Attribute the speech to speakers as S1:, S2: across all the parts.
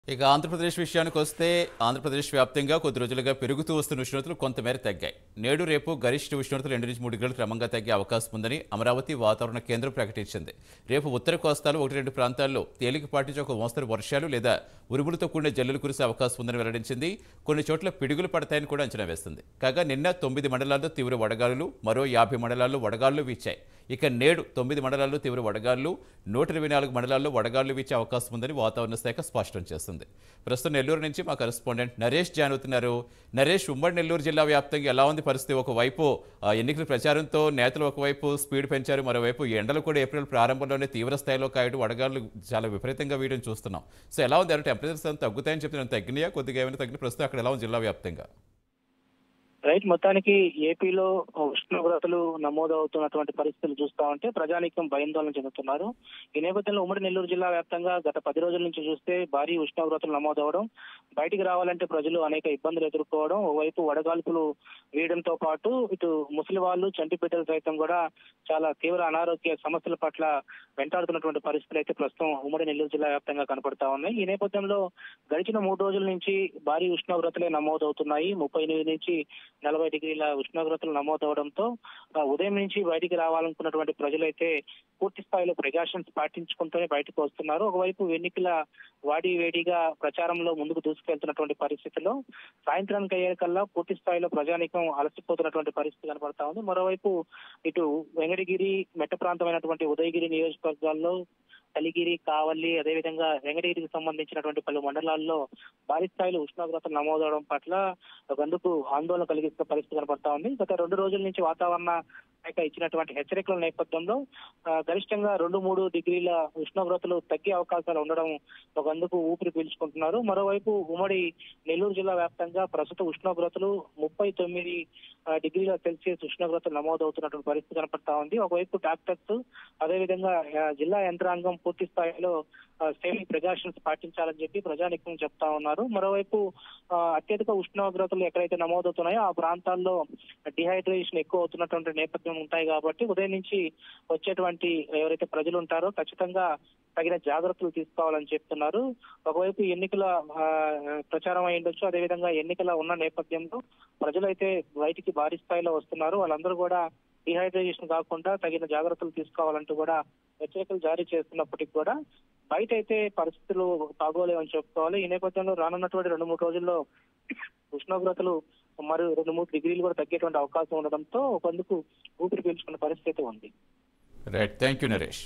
S1: ఇక ఆంధ్రప్రదేశ్ విషయానికి వస్తే ఆంధ్రప్రదేశ్ వ్యాప్తంగా కొద్ది రోజులుగా పెరుగుతూ వస్తున్న ఉష్ణోగ్రతలు కొంతమేర తగ్గాయి. నేడు రేపు గరిష్ట ఉష్ణోగ్రతలు 2 నుంచి 3 డిగ్రీలు క్రమంగా తగ్గే అవకాశం ఉందని అమరావతి వాతావరణ కేంద్రం ప్రకటించింది. రేపు ఉత్తర కోస్తాలో 1-2 ప్రాంతాల్లో తేలికపాటి నుంచి ఒక మోస్తరు వర్షాలు లేదా ఉరుములతో కూడిన జల్లులు కురిసే అవకాశం ఉందని వెల్లడించింది. కొన్ని చోట్ల పిడుగులు పడతాయని కూడా అంచనా వేస్తుంది. కాగా నిన్న 9 మండలాల్లో తీవ్ర వడగాలులు, మరో 50 మండలాల్లో వడగాలులు వీచాయి. ఇక నేడు 9 మండలాల్లో తీవ్ర వడగాలులు, 124 మండలాల్లో వడగాలులు వీచే అవకాశం ఉందని వాతావరణ శాఖ స్పష్టం చేస్తుంది. ప్రస్తుతం నెల్లూరు నుంచి మా కరెస్పాండెంట్ నరేష్ జాయిన్ అవుతున్నారు. నరేష్, ఉమ్మడి నెల్లూరు జిల్లా వ్యాప్తంగా ఎలా ఉంది పరిస్థితి? ఒకవైపు ఎన్నికల ప్రచారంతో నేతలు ఒకవైపు స్పీడ్ పెంచారు, మరోవైపు ఎండలు కూడా ఏప్రిల్ ప్రారంభంలోనే తీవ్ర స్థాయిలో కాయడం, వడగాలు చాలా విపరీతంగా వీయడం చూస్తున్నాం. సో ఎలా ఉంది? టెంపరేచర్స్ అంతా తగ్గుతాయని చెప్తున్నాను, తగ్గినాయా? కొద్దిగా ఏమైనా తగ్గిన ప్రస్తుతం అక్కడ ఎలా ఉంది జిల్లా వ్యాప్తంగా?
S2: రైట్, మొత్తానికి ఏపీలో ఉష్ణోగ్రతలు నమోదవుతున్నటువంటి పరిస్థితులు చూస్తా ఉంటే ప్రజానీకం భయాందోళన చెందుతున్నారు. ఈ నేపథ్యంలో ఉమ్మడి నెల్లూరు జిల్లా వ్యాప్తంగా గత 10 రోజుల నుంచి చూస్తే భారీ ఉష్ణోగ్రతలు నమోదవడం, బయటికి రావాలంటే ప్రజలు అనేక ఇబ్బందులు ఎదుర్కోవడం, ఓవైపు వడగాల్పులు వేయడంతో పాటు ఇటు ముసలి వాళ్ళు, చంటి బిడ్డలు సైతం కూడా చాలా తీవ్ర అనారోగ్య సమస్యల పట్ల వెంటాడుతున్నటువంటి పరిస్థితులు అయితే ప్రస్తుతం ఉమ్మడి నెల్లూరు జిల్లా వ్యాప్తంగా కనపడతా ఉన్నాయి. ఈ నేపథ్యంలో గడిచిన 3 రోజుల నుంచి భారీ ఉష్ణోగ్రతలే నమోదవుతున్నాయి. 38 నుంచి 40 డిగ్రీల ఉష్ణోగ్రతలు నమోదవడంతో ఉదయం నుంచి బయటికి రావాలనుకున్నటువంటి ప్రజలైతే పూర్తి స్థాయిలో ప్రికాషన్స్ పాటించుకుంటూనే బయటకు వస్తున్నారు. ఒకవైపు ఎన్నికల వేడిగా ప్రచారంలో ముందుకు దూసుకెళ్తున్నటువంటి పరిస్థితుల్లో సాయంత్రానికి అయ్యేకల్లా పూర్తి స్థాయిలో ప్రజానీకం అలసిపోతున్నటువంటి పరిస్థితి కనబడతా ఉంది. మరోవైపు ఇటు వెంకటగిరి మెట్ట ప్రాంతమైనటువంటి ఉదయగిరి నియోజకవర్గాల్లో కలిగిరి, కావలి, అదేవిధంగా వెంకటగిరికి సంబంధించినటువంటి పలు మండలాల్లో భారీ స్థాయిలో ఉష్ణోగ్రతలు నమోదవడం పట్ల ఒకందుకు ఆందోళన కలిగిస్తున్న పరిస్థితి కనపడతా ఉంది. గత 2 రోజుల నుంచి వాతావరణ శాఖ ఇచ్చినటువంటి హెచ్చరికల నేపథ్యంలో గరిష్టంగా 2-3 డిగ్రీల ఉష్ణోగ్రతలు తగ్గే అవకాశాలు ఉండడం ఒకందుకు ఊపిరి పీల్చుకుంటున్నారు. మరోవైపు ఉమ్మడి నెల్లూరు జిల్లా వ్యాప్తంగా ప్రస్తుత ఉష్ణోగ్రతలు 39 డిగ్రీల సెల్సియస్ ఉష్ణోగ్రతలు నమోదవుతున్నటువంటి పరిస్థితి కనపడతా ఉంది. ఒకవైపు డాక్టర్స్, అదేవిధంగా జిల్లా యంత్రాంగం పూర్తి స్థాయిలో సేఫ్టీ ప్రికాషన్స్ పాటించాలని చెప్పి ప్రజానీకం చెప్తా ఉన్నారు. మరోవైపు అత్యధిక ఉష్ణోగ్రతలు ఎక్కడైతే నమోదవుతున్నాయో ఆ ప్రాంతాల్లో డిహైడ్రేషన్ ఎక్కువ అవుతున్నటువంటి నేపథ్యం ఉంటాయి కాబట్టి ఉదయం నుంచి వచ్చేటువంటి ఎవరైతే ప్రజలు ఉంటారో ఖచ్చితంగా తగిన జాగ్రత్తలు తీసుకోవాలని చెప్తున్నారు. ఒకవైపు ఎన్నికల ప్రచారం అయి ఉండొచ్చు, అదేవిధంగా ఎన్నికల ఉన్న నేపథ్యంలో ప్రజలైతే బయటికి భారీ స్థాయిలో వస్తున్నారు. వాళ్ళందరూ కూడా డిహైడ్రేషన్ కాకుండా తగిన జాగ్రత్తలు తీసుకోవాలంటూ కూడా హెచ్చరికలు జారీ చేస్తున్నప్పటికీ కూడా బయట అయితే పరిస్థితులు బాగోలేవని చెప్పుకోవాలి. ఈ నేపథ్యంలో రానున్నటువంటి 2-3 రోజుల్లో ఉష్ణోగ్రతలు మరి 2-3 డిగ్రీలు కూడా తగ్గేటువంటి అవకాశం ఉండడంతో ఒకందుకు ఊపిరి పీల్చుకున్న పరిస్థితి ఉంది.
S1: Right, thank you Naresh.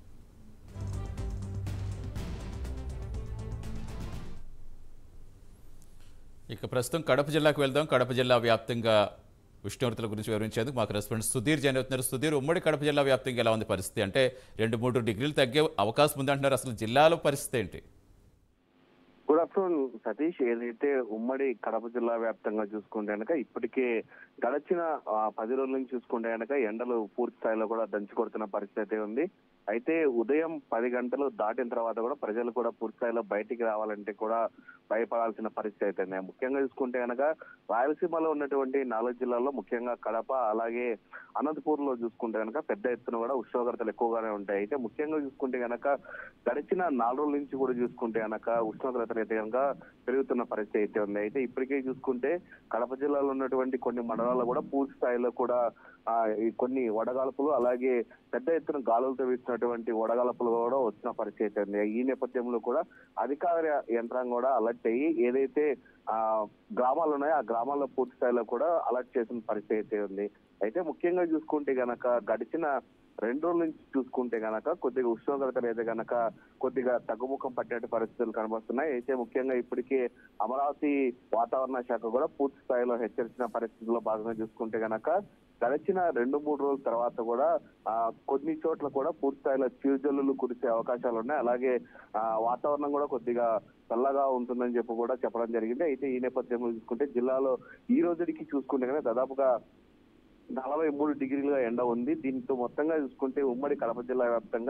S1: ఇక ప్రస్తుతం కడప జిల్లాకు వెళ్దాం. కడప జిల్లా వ్యాప్తంగా ఉష్ణోగ్రతల గురించి వివరించేందుకు మాకు రెస్పాండెంట్ సుధీర్ జాయిన్ అవుతున్నారు. సుధీర్, ఉమ్మడి కడప జిల్లా వ్యాప్తంగా ఎలా ఉంది పరిస్థితి? అంటే 2-3 డిగ్రీలు తగ్గే అవకాశం ఉందంటున్నారు. అసలు జిల్లాలో పరిస్థితి ఏంటి?
S3: Good afternoon Satish. ఏదైతే ఉమ్మడి కడప జిల్లా వ్యాప్తంగా చూసుకుంటే కనుక ఇప్పటికే గడిచిన 10 రోజుల నుంచి చూసుకుంటే కనుక ఎండలు పూర్తి స్థాయిలో కూడా దంచి కొడుతున్న పరిస్థితి ఉంది. అయితే ఉదయం 10 గంటలు దాటిన తర్వాత కూడా ప్రజలు కూడా పూర్తి స్థాయిలో బయటికి రావాలంటే కూడా భయపడాల్సిన పరిస్థితి అయితే ముఖ్యంగా చూసుకుంటే కనుక రాయలసీమలో ఉన్నటువంటి 4 జిల్లాల్లో ముఖ్యంగా కడప, అలాగే అనంతపూర్ లో చూసుకుంటే కనుక పెద్ద ఎత్తున కూడా ఉష్ణోగ్రతలు ఎక్కువగానే ఉంటాయి. అయితే ముఖ్యంగా చూసుకుంటే కనుక గడిచిన 4 రోజుల నుంచి కూడా చూసుకుంటే కనుక ఉష్ణోగ్రతలు అయితే కనుక పెరుగుతున్న పరిస్థితి అయితే ఉంది. అయితే ఇప్పటికే చూసుకుంటే కడప జిల్లాలో ఉన్నటువంటి కొన్ని మండలాల్లో కూడా పూర్తి స్థాయిలో కూడా కొన్ని వడగాల్పులు, అలాగే పెద్ద ఎత్తున గాలులతో వీస్తున్నటువంటి వడగాల్పులు కూడా వచ్చిన పరిస్థితి ఉంది. ఈ నేపథ్యంలో కూడా అధికార యంత్రాంగం కూడా అలర్ట్ అయ్యి ఏదైతే గ్రామాలు ఉన్నాయో ఆ గ్రామాల్లో పూర్తి స్థాయిలో కూడా అలర్ట్ చేసిన పరిస్థితి అయితే ఉంది. అయితే ముఖ్యంగా చూసుకుంటే గనక గడిచిన 2 రోజుల నుంచి చూసుకుంటే గనక కొద్దిగా ఉష్ణోగ్రతలు అయితే గనక కొద్దిగా తగ్గుముఖం పట్టే పరిస్థితులు కనబడుతున్నాయి. అయితే ముఖ్యంగా ఇప్పటికే అమరావతి వాతావరణ శాఖ కూడా పూర్తి స్థాయిలో హెచ్చరించిన పరిస్థితుల్లో భాగంగా చూసుకుంటే గనక గడిచిన 2-3 రోజుల తర్వాత కూడా కొన్ని చోట్ల కూడా పూర్తి స్థాయిలో చిరుజల్లులు కురిసే అవకాశాలు ఉన్నాయి. అలాగే వాతావరణం కూడా కొద్దిగా చల్లగా ఉంటుందని చెప్పి కూడా చెప్పడం జరిగింది. అయితే ఈ నేపథ్యంలో చూసుకుంటే జిల్లాలో ఈ రోజుకి చూసుకుంటే కనుక దాదాపుగా 43 డిగ్రీలుగా ఎండ ఉంది. దీంతో మొత్తంగా చూసుకుంటే ఉమ్మడి కడప జిల్లా వ్యాప్తంగా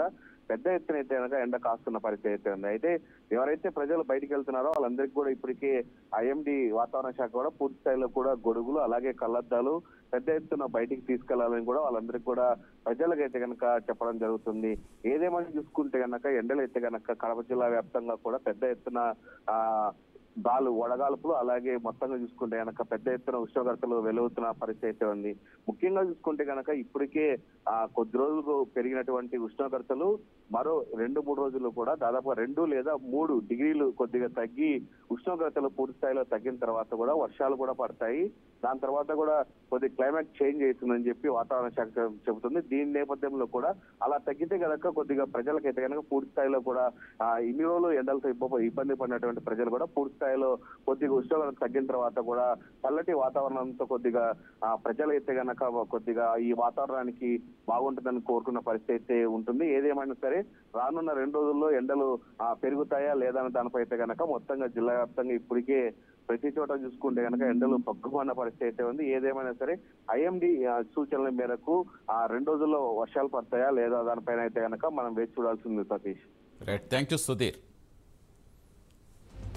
S3: పెద్ద ఎత్తున అయితే కనుక ఎండ కాస్తున్న పరిస్థితి అయితే ఉంది. అయితే ఎవరైతే ప్రజలు బయటికి వెళ్తున్నారో వాళ్ళందరికీ కూడా ఇప్పటికే ఐఎండీ వాతావరణ శాఖ కూడా పూర్తి స్థాయిలో కూడా గొడుగులు అలాగే కళ్ళద్దాలు పెద్ద ఎత్తున బయటికి తీసుకెళ్లాలని కూడా వాళ్ళందరికీ కూడా ప్రజలకైతే కనుక చెప్పడం జరుగుతుంది. ఏదేమని చూసుకుంటే కనుక ఎండలు అయితే కనుక కడప జిల్లా వ్యాప్తంగా కూడా పెద్ద ఎత్తున వడగాల్పులు అలాగే మొత్తంగా చూసుకుంటే కనుక పెద్ద ఎత్తున ఉష్ణోగ్రతలు వెలువతున్న పరిస్థితి అయితే ఉంది. ముఖ్యంగా చూసుకుంటే కనుక ఇప్పటికే కొద్ది రోజులకు పెరిగినటువంటి ఉష్ణోగ్రతలు మరో 2-3 రోజులు కూడా దాదాపు 2 లేదా 3 డిగ్రీలు కొద్దిగా తగ్గి ఉష్ణోగ్రతలు పూర్తి స్థాయిలో తగ్గిన తర్వాత కూడా వర్షాలు కూడా పడతాయి. దాని తర్వాత కూడా కొద్ది క్లైమేట్ చేంజ్ అవుతుందని చెప్పి వాతావరణ శాఖ చెబుతుంది. దీని నేపథ్యంలో కూడా అలా తగ్గితే కనుక కొద్దిగా ప్రజలకైతే కనుక పూర్తి స్థాయిలో కూడా ఇన్ని రోజులు ఎండలతో ఇబ్బంది పడినటువంటి ప్రజలు కూడా పూర్తి స్థాయిలో కొద్దిగా ఉష్ణోగ్రత తగ్గిన తర్వాత కూడా చల్లటి వాతావరణంతో కొద్దిగా ప్రజలైతే కనుక కొద్దిగా ఈ వాతావరణానికి బాగుంటుందని కోరుకున్న పరిస్థితి అయితే ఉంటుంది. ఏదేమైనా సరే రానున్న 2 రోజుల్లో ఎండలు పెరుగుతాయా లేదా అనే దానిపై అయితే కనుక మొత్తంగా జిల్లా వ్యాప్తంగా ఇప్పటికే ప్రతి చోట చూసుకుంటే కనుక ఎండలు పక్కుమన్న పరిస్థితి అయితే ఉంది. ఏదేమైనా సరే ఐఎండీ సూచనల మేరకు 2 రోజుల్లో వర్షాలు పడతాయా లేదా దానిపైన అయితే కనుక మనం వేచి చూడాల్సింది Satish.
S1: Right, thank you Sudheer.